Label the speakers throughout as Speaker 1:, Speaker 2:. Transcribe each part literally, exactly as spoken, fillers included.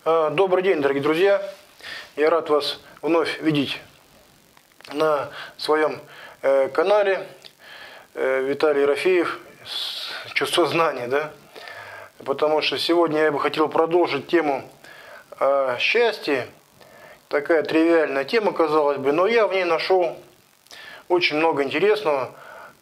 Speaker 1: Добрый день, дорогие друзья! Я рад вас вновь видеть на своем канале. Виталий Ерофеев, чувство знания, да? Потому что сегодня я бы хотел продолжить тему о счастье. Такая тривиальная тема, казалось бы, но я в ней нашел очень много интересного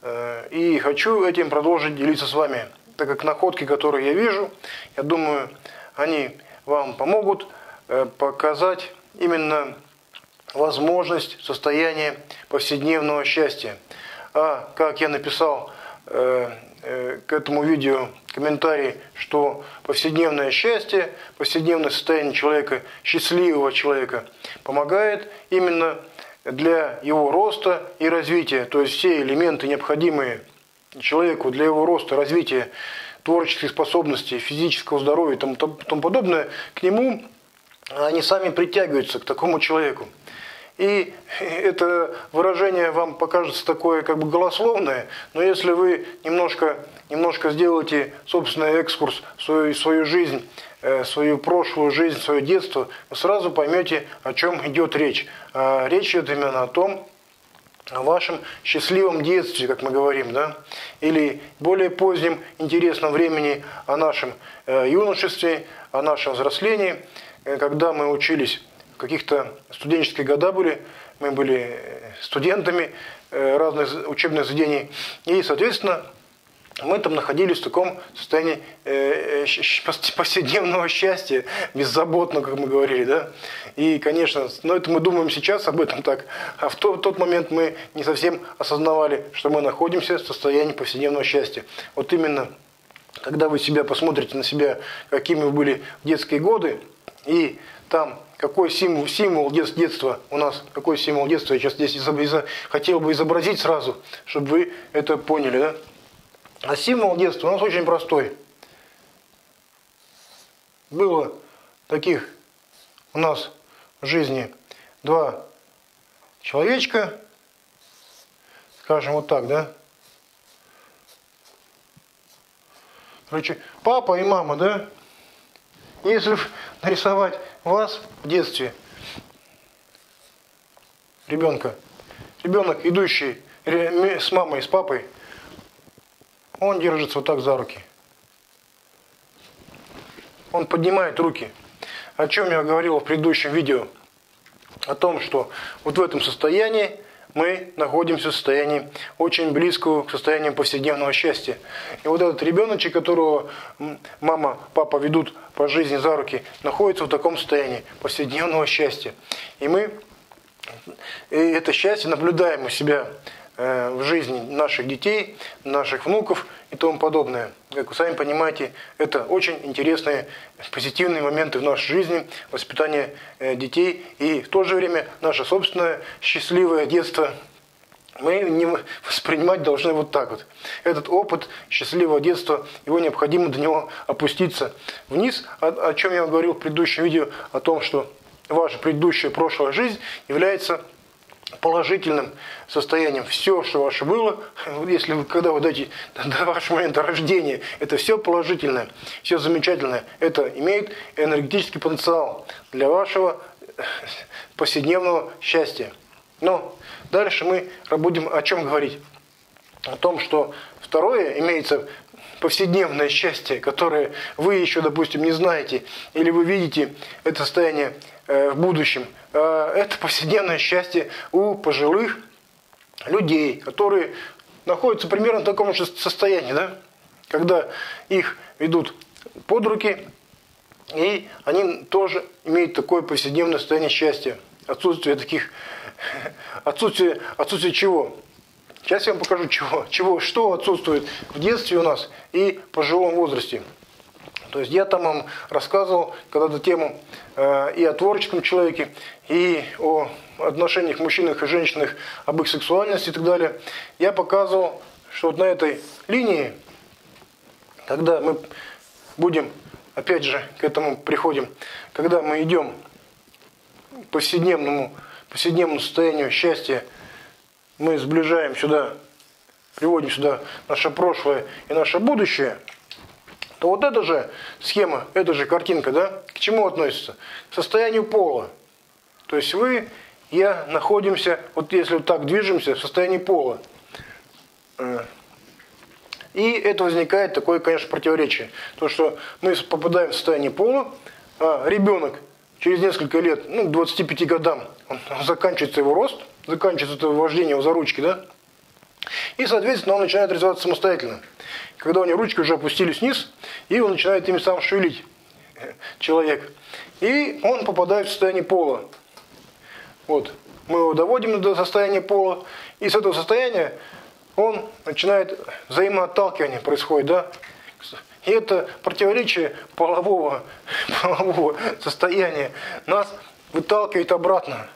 Speaker 1: и хочу этим продолжить делиться с вами, так как находки, которые я вижу, я думаю, они вам помогут показать именно возможность состояния повседневного счастья. А как я написал э, э, к этому видео комментарий, что повседневное счастье, повседневное состояние человека, счастливого человека, помогает именно для его роста и развития. То есть все элементы, необходимые человеку для его роста, развития, творческих способностей, физического здоровья и тому, тому подобное, к нему они сами притягиваются, к такому человеку. И это выражение вам покажется такое как бы голословное, но если вы немножко, немножко сделаете собственный экскурс в свою, в свою жизнь, свою прошлую жизнь, свое детство, вы сразу поймете, о чем идет речь. А речь идет именно о том, о вашем счастливом детстве, как мы говорим, да, или более позднем интересном времени о нашем юношестве, о нашем взрослении, когда мы учились. Каких-то студенческие года были, мы были студентами разных учебных заведений, и, соответственно, мы там находились в таком состоянии повседневного счастья, беззаботно, как мы говорили, да. И, конечно, но это мы думаем сейчас об этом так, а в тот, в тот момент мы не совсем осознавали, что мы находимся в состоянии повседневного счастья. Вот именно, когда вы себя посмотрите на себя, какими вы были в детские годы, и там какой символ, символ детства у нас, какой символ детства я сейчас здесь изоб, хотел бы изобразить сразу, чтобы вы это поняли, да? А символ детства у нас очень простой. Было таких у нас в жизни два человечка, скажем вот так, да? Короче, папа и мама, да? Если нарисовать вас в детстве, ребенка, ребенок, идущий с мамой и с папой, он держится вот так за руки. Он поднимает руки. О чем я говорил в предыдущем видео? О том, что вот в этом состоянии мы находимся в состоянии очень близкого к состоянию повседневного счастья. И вот этот ребеночек, которого мама, папа ведут по жизни за руки, находится в таком состоянии повседневного счастья. И мы и это счастье наблюдаем у себя в жизни наших детей, наших внуков и тому подобное. Как вы сами понимаете, это очень интересные, позитивные моменты в нашей жизни, воспитание детей и в то же время наше собственное счастливое детство мы не воспринимать должны вот так вот. Этот опыт счастливого детства, его необходимо до него опуститься вниз, о, о чем я говорил в предыдущем видео, о том, что ваша предыдущая прошлая жизнь является положительным состоянием. Все, что ваше было, если вы, когда вы дойдете до вашего момента рождения, это все положительное, все замечательное. Это имеет энергетический потенциал для вашего повседневного счастья. Но дальше мы будем о чем говорить? О том, что второе имеется повседневное счастье, которое вы еще, допустим, не знаете, или вы видите это состояние в будущем. Это повседневное счастье у пожилых людей, которые находятся примерно в таком же состоянии, да? Когда их ведут под руки, и они тоже имеют такое повседневное состояние счастья. Отсутствие таких... Отсутствие, отсутствие чего? Сейчас я вам покажу, чего, чего, что отсутствует в детстве у нас и в пожилом возрасте. То есть я там вам рассказывал когда-то тему э, и о творческом человеке, и о отношениях мужчинах и женщинах, об их сексуальности и так далее. Я показывал, что вот на этой линии, когда мы будем, опять же, к этому приходим, когда мы идем к повседневному, повседневному состоянию счастья, мы сближаем сюда, приводим сюда наше прошлое и наше будущее. то вот эта же схема, эта же картинка, да, к чему относится? К состоянию пола. То есть вы, я находимся, вот если вот так движемся, в состоянии пола. И это возникает такое, конечно, противоречие. То, что мы попадаем в состояние пола, а ребенок через несколько лет, ну, к двадцати пяти годам, он, заканчивается его рост, заканчивается это вождение его за ручки, да, и, соответственно, он начинает развиваться самостоятельно. Когда у него ручки уже опустились вниз, и он начинает ими сам шевелить, человек. И он попадает в состояние пола. Вот. Мы его доводим до состояния пола, и с этого состояния он начинает, взаимоотталкивание происходит, да. И это противоречие полового, полового состояния нас выталкивает обратно.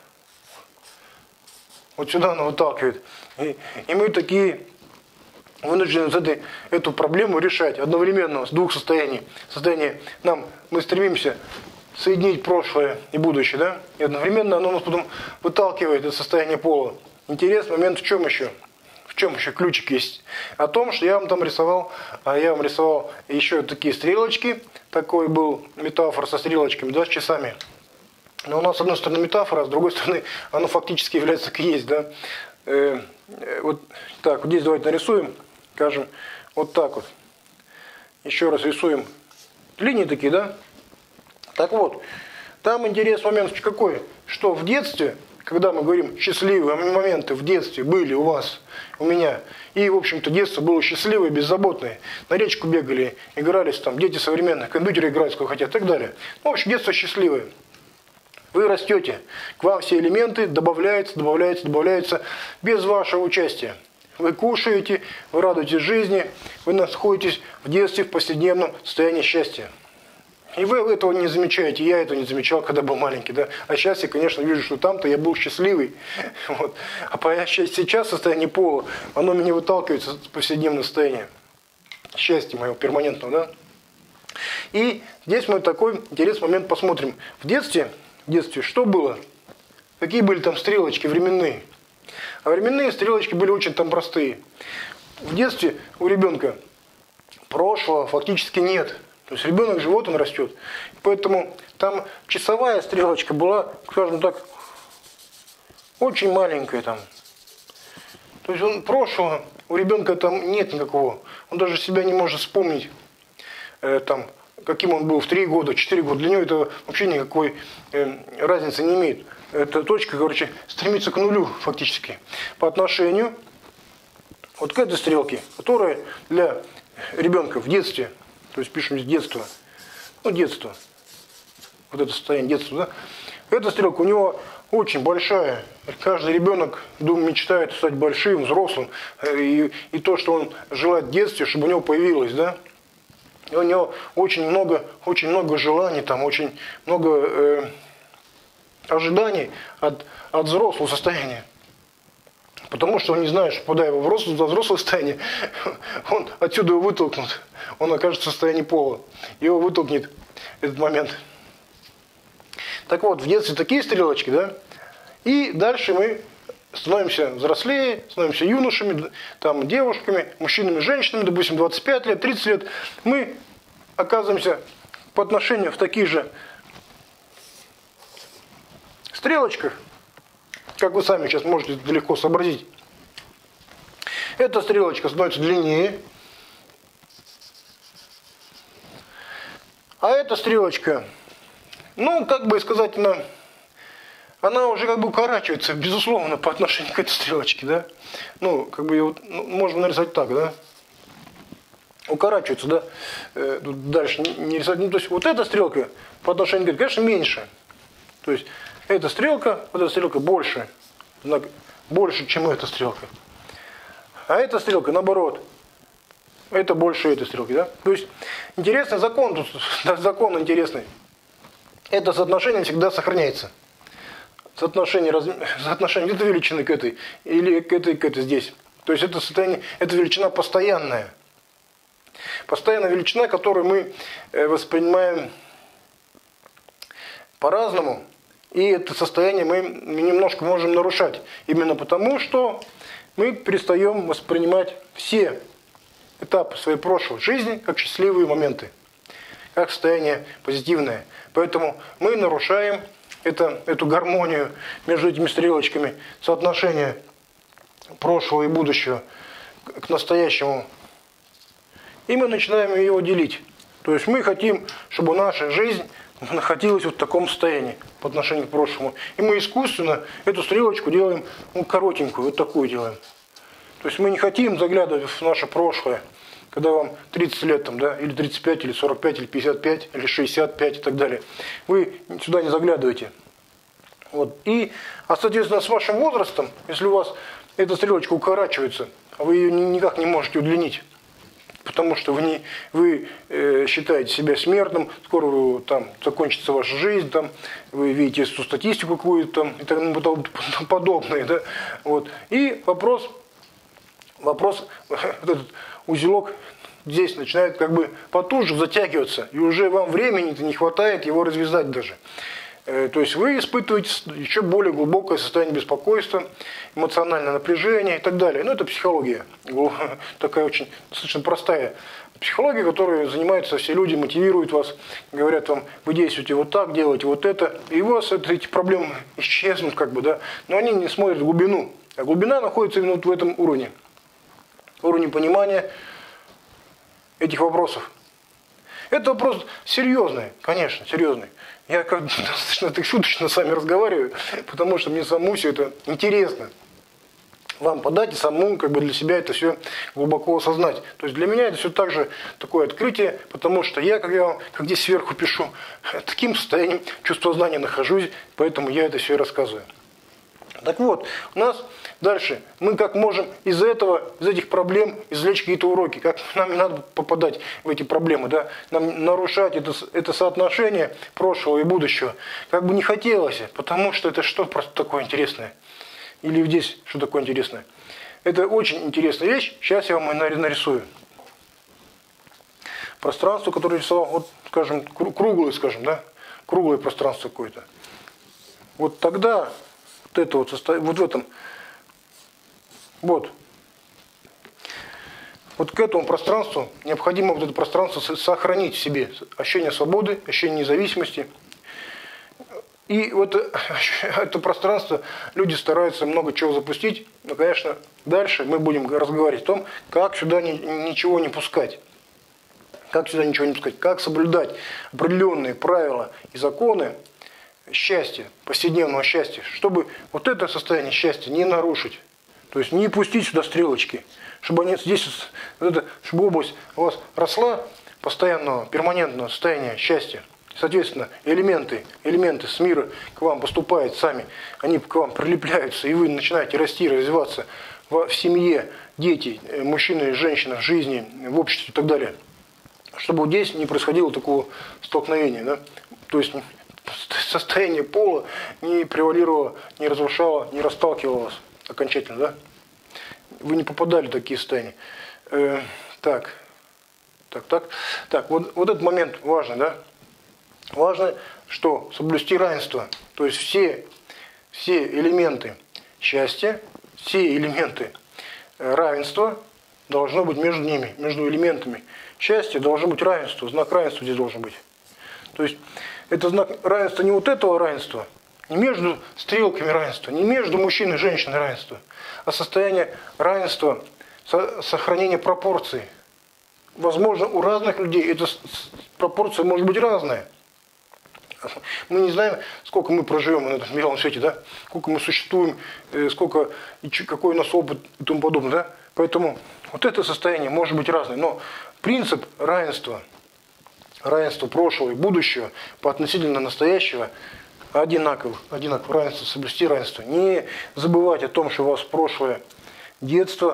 Speaker 1: Вот сюда оно выталкивает. И, и мы такие вынуждены этой, эту проблему решать одновременно с двух состояний. Состояние нам, мы стремимся соединить прошлое и будущее, да? И одновременно оно нас потом выталкивает из состояния пола. Интересный момент в чем еще? В чем еще ключик есть? О том, что я вам там рисовал, а я вам рисовал еще такие стрелочки. Такой был метафора со стрелочками, да, с часами. Но у нас, с одной стороны, метафора, а с другой стороны, оно фактически является как и есть, да. Э, вот так, вот здесь давайте нарисуем, скажем, вот так вот. Еще раз рисуем линии такие, да. Так вот, там интересный момент какой, что в детстве, когда мы говорим счастливые моменты в детстве были у вас, у меня, и, в общем-то, детство было счастливое, беззаботное, на речку бегали, игрались там, дети современные, компьютеры играют сколько хотят и так далее. Ну, в общем, детство счастливое. Вы растете, к вам все элементы добавляются, добавляются, добавляются без вашего участия. Вы кушаете, вы радуетесь жизни, вы находитесь в детстве в повседневном состоянии счастья. И вы этого не замечаете, я этого не замечал, когда был маленький, да. А сейчас я, конечно, вижу, что там-то я был счастливый. Вот. А сейчас состояние пола, оно меня выталкивает из повседневного состояния. Счастья моего перманентного, да. И здесь мы такой интересный момент посмотрим. В детстве, в детстве что было? Какие были там стрелочки временные? А временные стрелочки были очень там простые. В детстве у ребенка прошлого фактически нет. То есть ребенок живет, он растет. Поэтому там часовая стрелочка была, скажем так, очень маленькая там. То есть он, прошлого у ребенка там нет никакого. Он даже себя не может вспомнить, э, там, каким он был в три года, четыре года. Для него это вообще никакой э, разницы не имеет. Эта точка, короче, стремится к нулю фактически. По отношению вот к этой стрелке, которая для ребенка в детстве, то есть пишем здесь детство, ну детство, вот это состояние детства, да? Эта стрелка у него очень большая. Каждый ребенок, думаю, мечтает стать большим, взрослым. И, и то, что он желает в детстве, чтобы у него появилось, да? И у него очень много, очень много желаний, там, очень много э, ожиданий от, от взрослого состояния. Потому что он не знает, что попадая в взрослое, взрослое состояние, он отсюда его вытолкнут. Он окажется в состоянии пола. Его вытолкнет этот момент. Так вот, в детстве такие стрелочки, да? И дальше мы становимся взрослее, становимся юношами, там, девушками, мужчинами, женщинами, допустим, двадцать пять лет, тридцать лет. Мы оказываемся по отношению в таких же стрелочках, как вы сами сейчас можете легко сообразить. Эта стрелочка становится длиннее. А эта стрелочка, ну, как бы сказать, она, она уже как бы укорачивается, безусловно, по отношению к этой стрелочке, да. Ну, как бы ее ну, можно нарисовать так, да. Укорачивается, да. Э, тут дальше не, не рисовать. Ну, то есть вот эта стрелка по отношению к этой, конечно, меньше. То есть эта стрелка, вот эта стрелка больше, больше, чем эта стрелка. А эта стрелка, наоборот, это больше этой стрелки, да? То есть интересный закон, тут закон интересный. Это соотношение всегда сохраняется. Соотношение, раз, соотношение этой величины к этой, или к этой, к этой здесь. То есть это состояние, это величина постоянная. Постоянная величина, которую мы воспринимаем по-разному. И это состояние мы немножко можем нарушать. Именно потому, что мы перестаем воспринимать все этапы своей прошлой жизни как счастливые моменты, как состояние позитивное. Поэтому мы нарушаем это, эту гармонию между этими стрелочками, соотношение прошлого и будущего к настоящему. И мы начинаем его делить. То есть мы хотим, чтобы наша жизнь находилась вот в таком состоянии по отношению к прошлому. И мы искусственно эту стрелочку делаем, ну, коротенькую, вот такую делаем. То есть мы не хотим заглядывать в наше прошлое, когда вам тридцать лет, там, да, или тридцать пять, или сорок пять, или пятьдесят пять, или шестьдесят пять и так далее. Вы сюда не заглядываете. Вот. И, а соответственно, с вашим возрастом, если у вас эта стрелочка укорачивается, а вы ее никак не можете удлинить, потому что вы, не, вы э, считаете себя смертным, скоро вы, там, закончится ваша жизнь, там, вы видите эту статистику какую-то там, и тому подобное. Да? Вот. И вопрос, вопрос, вот этот узелок здесь начинает как бы потуже затягиваться, и уже вам времени-то не хватает его развязать даже. То есть вы испытываете еще более глубокое состояние беспокойства, эмоциональное напряжение и так далее. Ну, это психология. Такая очень достаточно простая психология, которой занимаются все люди, мотивируют вас, говорят вам, вы действуете вот так, делаете вот это, и у вас это, эти проблемы исчезнут, как бы, да. Но они не смотрят в глубину. А глубина находится именно вот в этом уровне. Уровне понимания этих вопросов. Это вопрос серьезный, конечно, серьезный. Я как достаточно так шуточно с вами разговариваю, потому что мне самому все это интересно. Вам подать и самому как бы для себя это все глубоко осознать. То есть для меня это все также такое открытие, потому что я, как я вам, как здесь сверху пишу, таким состоянием чувствознания нахожусь, поэтому я это все и рассказываю. Так вот, у нас дальше, мы как можем из этого, из этих проблем извлечь какие-то уроки, как нам не надо попадать в эти проблемы, да, нам нарушать это, это соотношение прошлого и будущего, как бы не хотелось, потому что это что просто такое интересное, или здесь что такое интересное. Это очень интересная вещь, сейчас я вам нарисую. Пространство, которое рисовал, вот, скажем, круглое, скажем, да, круглое пространство какое-то. Вот тогда... Вот это вот состояние, вот в этом, вот, вот к этому пространству необходимо вот это пространство сохранить в себе, ощущение свободы, ощущение независимости. И вот это пространство люди стараются много чего запустить, но, конечно, дальше мы будем разговаривать о том, как сюда ничего не пускать. Как сюда ничего не пускать, как соблюдать определенные правила и законы счастья, повседневного счастья, чтобы вот это состояние счастья не нарушить. То есть не пустить сюда стрелочки, чтобы они здесь, вот это, чтобы область у вас росла постоянного, перманентного состояния счастья. Соответственно, элементы, элементы с мира к вам поступают сами, они к вам прилепляются, и вы начинаете расти, развиваться в, в семье, дети, мужчины и женщины, в жизни, в обществе и так далее. Чтобы вот здесь не происходило такого столкновения. Да? То есть состояние пола не превалировало, не разрушало, не расталкивало вас окончательно, да? Вы не попадали в такие состояния. Э, так, так, так. Так, вот, вот этот момент важный, да? Важно, что соблюсти равенство. То есть все, все элементы счастья, все элементы равенства должно быть между ними, между элементами счастья должно быть равенство, знак равенства здесь должен быть. То есть это знак равенства не вот этого равенства, не между стрелками равенства, не между мужчиной и женщиной равенства, а состояние равенства, сохранения пропорций. Возможно, у разных людей эта пропорция может быть разная. Мы не знаем, сколько мы проживем на этом белом свете, да? Сколько мы существуем, сколько, какой у нас опыт и тому подобное. Да? Поэтому вот это состояние может быть разное. Но принцип равенства, равенство прошлого и будущего по относительно настоящего одинаково, одинаково равенство, соблюсти равенство. Не забывать о том, что у вас прошлое детство,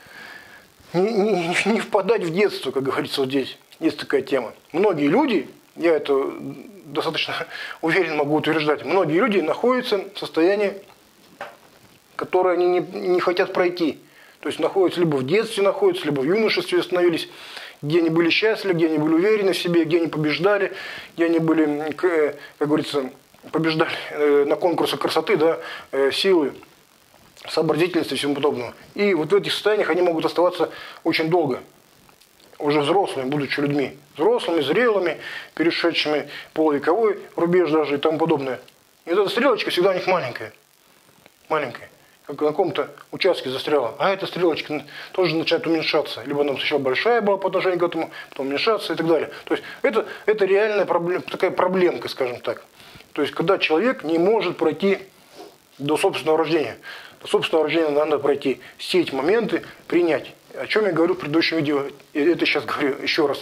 Speaker 1: не, не, не впадать в детство, как говорится вот здесь. Есть такая тема. Многие люди, я это достаточно уверенно могу утверждать, многие люди находятся в состоянии, которое они не, не хотят пройти. То есть находятся либо в детстве, находятся, либо в юношестве остановились, где они были счастливы, где они были уверены в себе, где они побеждали, где они были, как говорится, побеждали на конкурсах красоты, да, силы, сообразительности и всему подобного. И вот в этих состояниях они могут оставаться очень долго. уже взрослыми, будучи людьми, взрослыми, зрелыми, перешедшими полувековой рубеж даже и тому подобное. И вот эта стрелочка всегда у них маленькая. Маленькая. Как на каком-то участке застряла. А эта стрелочка тоже начинает уменьшаться. Либо она сначала большая была по отношению к этому, потом уменьшаться и так далее. То есть это, это реальная проблема, такая проблемка, скажем так. То есть когда человек не может пройти до собственного рождения. До собственного рождения надо пройти все эти моменты, принять. О чем я говорю в предыдущем видео, и это сейчас говорю еще раз.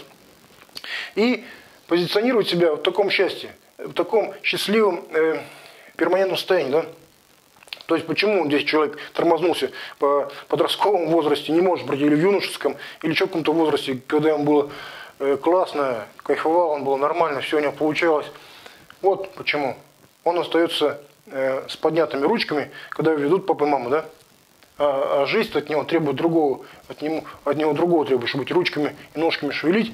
Speaker 1: И позиционировать себя в таком счастье, в таком счастливом э, перманентном состоянии. Да? То есть почему здесь человек тормознулся по подростковому возрасте, не может пройти или в юношеском, или в каком-то возрасте, когда ему было э, классно, кайфовал, он было нормально, все у него получалось. Вот почему. Он остается э, с поднятыми ручками, когда его ведут папа и мама, да? А, а жизнь от него требует другого, от него, от него другого требует, чтобы быть ручками и ножками шевелить.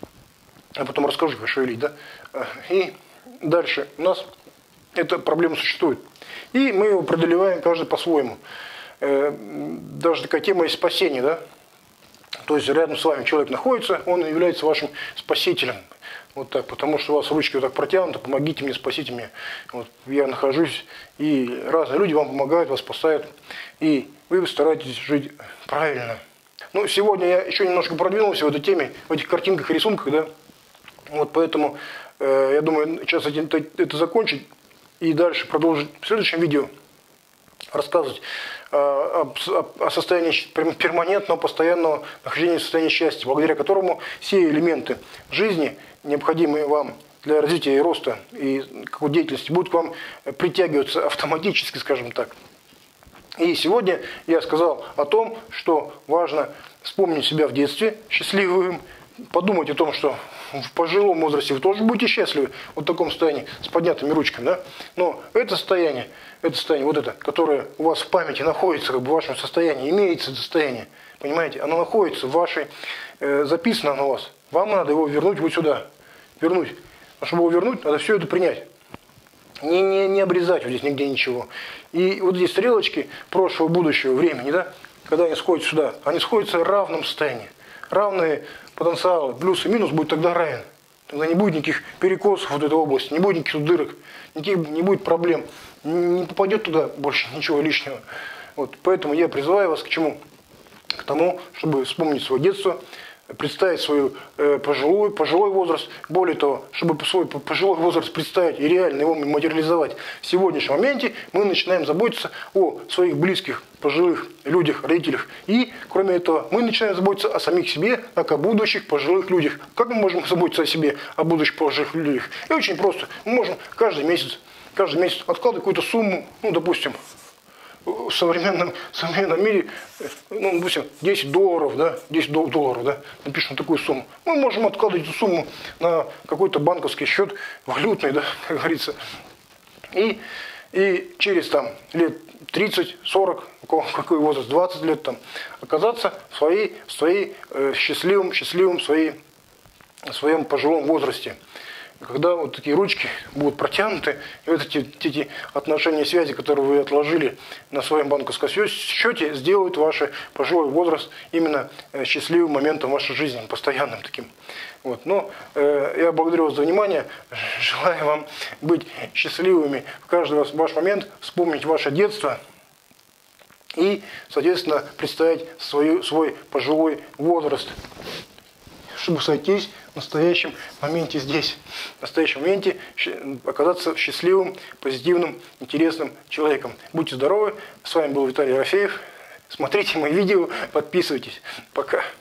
Speaker 1: Я потом расскажу, как шевелить, да? И дальше у нас эта проблема существует. И мы его преодолеваем каждый по-своему. Э, даже такая тема есть спасения, да? То есть рядом с вами человек находится, он является вашим спасителем. Вот так, потому что у вас ручки вот так протянуты, помогите мне, спасите меня. Вот, я нахожусь, и разные люди вам помогают, вас спасают, и вы стараетесь жить правильно. Ну, сегодня я еще немножко продвинулся в этой теме, в этих картинках и рисунках, да. Вот поэтому э, я думаю, сейчас это, это закончить и дальше продолжить в следующем видео рассказывать о, о, о состоянии перманентного, постоянного нахождения в состоянии счастья, благодаря которому все элементы жизни, необходимые вам для развития и роста и какой деятельности, будут к вам притягиваться автоматически, скажем так. И сегодня я сказал о том, что важно вспомнить себя в детстве счастливым, подумать о том, что в пожилом возрасте вы тоже будете счастливы, вот в таком состоянии, с поднятыми ручками, да? Но это состояние, это состояние, вот это, которое у вас в памяти находится, как бы в вашем состоянии, имеется это состояние, понимаете, оно находится в вашей, э, записано оно у вас. Вам надо его вернуть вот сюда, вернуть. А чтобы его вернуть, надо все это принять. Не, не, не обрезать вот здесь нигде ничего. И вот здесь стрелочки прошлого, будущего, времени, да, когда они сходят сюда, они сходятся в равном состоянии. Равные потенциалы, плюс и минус будет тогда равен. Тогда не будет никаких перекосов вот этой области, не будет никаких дырок, никаких, не будет проблем, не попадет туда больше ничего лишнего. Вот, поэтому я призываю вас к чему? К тому, чтобы вспомнить свое детство, представить свой э, пожилой, пожилой возраст, более того, чтобы свой пожилой возраст представить и реально его материализовать в сегодняшнем моменте, мы начинаем заботиться о своих близких, пожилых людях, родителях. И, кроме этого, мы начинаем заботиться о самих себе, как о будущих пожилых людях. Как мы можем заботиться о себе, о будущих пожилых людях? И очень просто. Мы можем каждый месяц, каждый месяц откладывать какую-то сумму, ну, допустим, в современном, в современном мире, ну, допустим, десять долларов, да, десять долларов, да, напишем такую сумму. Мы можем откладывать эту сумму на какой-то банковский счет, валютный, да, как говорится. И, и через там лет тридцать, сорок, какой возраст, двадцать лет там, оказаться в своей, в своей э, счастливом, счастливом своей, в своем пожилом возрасте. Когда вот такие ручки будут протянуты, и вот эти, эти отношения, связи, которые вы отложили на своем банковском счете, сделают ваш пожилой возраст именно счастливым моментом вашей жизни, постоянным таким. Вот. Но э, я благодарю вас за внимание, желаю вам быть счастливыми в каждый ваш момент, вспомнить ваше детство и, соответственно, представить свою, свой пожилой возраст, чтобы сойтись в настоящем моменте здесь, в настоящем моменте оказаться счастливым, позитивным, интересным человеком. Будьте здоровы, с вами был Виталий Ерофеев, смотрите мои видео, подписывайтесь. Пока.